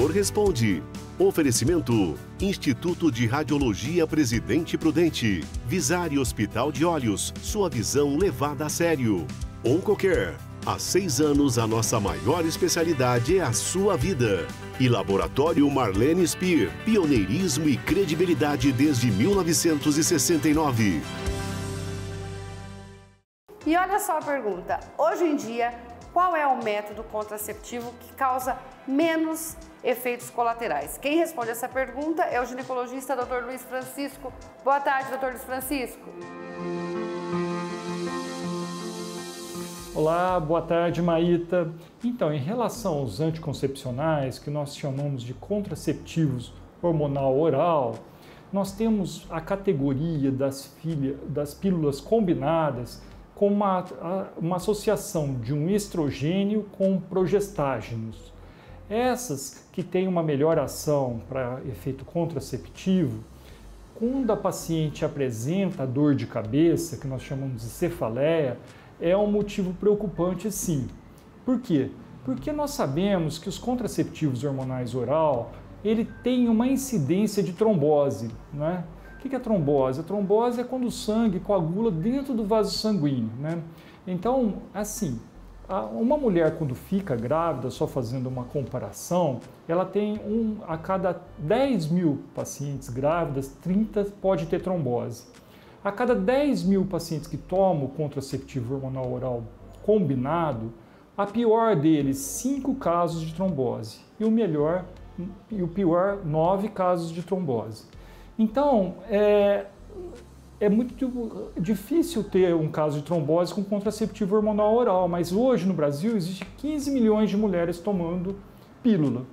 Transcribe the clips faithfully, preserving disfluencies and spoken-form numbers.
doutor Responde. Oferecimento: Instituto de Radiologia Presidente Prudente. Visare Hospital de Olhos. Sua visão levada a sério. Oncocare. Há seis anos, a nossa maior especialidade é a sua vida. E Laboratório Marlene Speer. Pioneirismo e credibilidade desde mil novecentos e sessenta e nove. E olha só a pergunta. Hoje em dia, qual é o método contraceptivo que causa menos efeitos colaterais? Quem responde essa pergunta é o ginecologista doutor Luiz Francisco. Boa tarde, doutor Luiz Francisco. Olá, boa tarde, Maíta. Então, em relação aos anticoncepcionais, que nós chamamos de contraceptivos hormonal oral, nós temos a categoria das, filha, das pílulas combinadas com uma, uma associação de um estrogênio com progestágenos. Essas que têm uma melhor ação para efeito contraceptivo, quando a paciente apresenta dor de cabeça, que nós chamamos de cefaleia, é um motivo preocupante, sim. Por quê? Porque nós sabemos que os contraceptivos hormonais oral, ele tem uma incidência de trombose, né? O que é trombose? A trombose é quando o sangue coagula dentro do vaso sanguíneo, né? Então, assim, uma mulher quando fica grávida, só fazendo uma comparação, ela tem um, a cada dez mil pacientes grávidas, trinta pode ter trombose. A cada dez mil pacientes que tomam o contraceptivo hormonal oral combinado, a pior deles, cinco casos de trombose. E o melhor, e o pior, nove casos de trombose. Então, é, é muito difícil ter um caso de trombose com contraceptivo hormonal oral, mas hoje no Brasil existe quinze milhões de mulheres tomando pílula.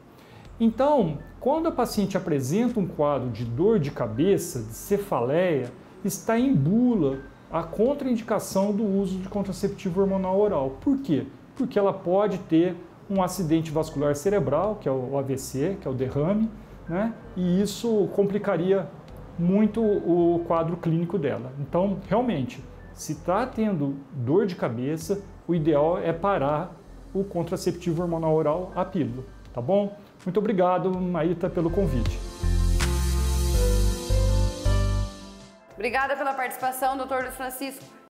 Então, quando a paciente apresenta um quadro de dor de cabeça, de cefaleia, está em bula a contraindicação do uso de contraceptivo hormonal oral. Por quê? Porque ela pode ter um acidente vascular cerebral, que é o A V C, que é o derrame, né? E isso complicaria muito o quadro clínico dela. Então, realmente, se está tendo dor de cabeça, o ideal é parar o contraceptivo hormonal oral, a pílula, tá bom? Muito obrigado, Maíta, pelo convite. Obrigada pela participação, doutor Luiz Francisco.